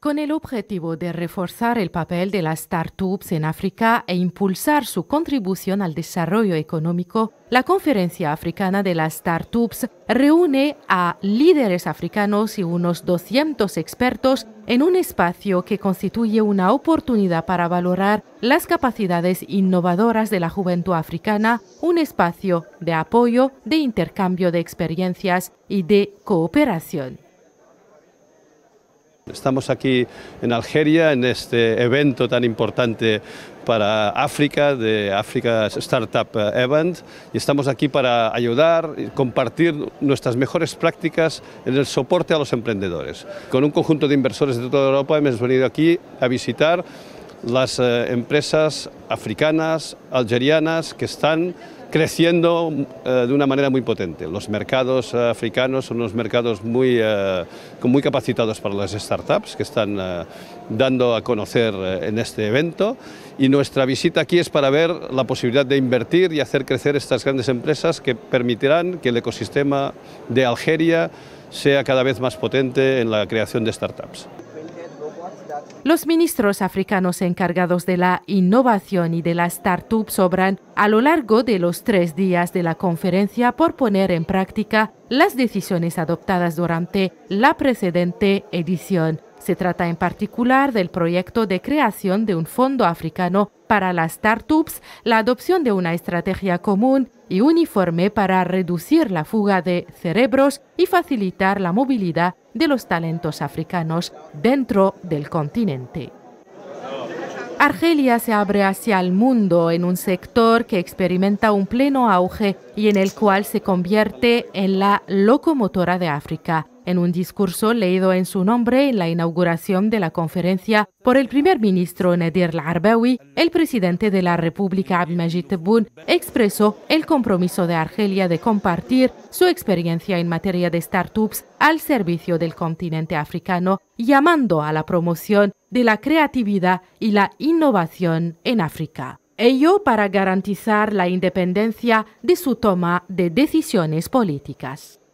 Con el objetivo de reforzar el papel de las startups en África e impulsar su contribución al desarrollo económico, la Conferencia Africana de las Startups reúne a líderes africanos y unos 200 expertos en un espacio que constituye una oportunidad para valorar las capacidades innovadoras de la juventud africana, un espacio de apoyo, de intercambio de experiencias y de cooperación. Estamos aquí en Algeria en este evento tan importante para África, de Africa Startup Event, y estamos aquí para ayudar y compartir nuestras mejores prácticas en el soporte a los emprendedores. Con un conjunto de inversores de toda Europa hemos venido aquí a visitar las empresas africanas, algerianas, que están creciendo de una manera muy potente. Los mercados africanos son unos mercados muy capacitados para las startups que están dando a conocer en este evento, y nuestra visita aquí es para ver la posibilidad de invertir y hacer crecer estas grandes empresas que permitirán que el ecosistema de Algeria sea cada vez más potente en la creación de startups. Los ministros africanos encargados de la innovación y de las startups obran a lo largo de los 3 días de la conferencia por poner en práctica las decisiones adoptadas durante la precedente edición. Se trata en particular del proyecto de creación de un fondo africano para las startups, la adopción de una estrategia común y uniforme para reducir la fuga de cerebros y facilitar la movilidad de los talentos africanos dentro del continente. Argelia se abre hacia el mundo en un sector que experimenta un pleno auge y en el cual se convierte en la locomotora de África. En un discurso leído en su nombre en la inauguración de la conferencia por el primer ministro Nadir Al-Arbaoui, el presidente de la República Abdelmadjid Tebboune expresó el compromiso de Argelia de compartir su experiencia en materia de startups al servicio del continente africano, llamando a la promoción de la creatividad y la innovación en África. Ello para garantizar la independencia de su toma de decisiones políticas.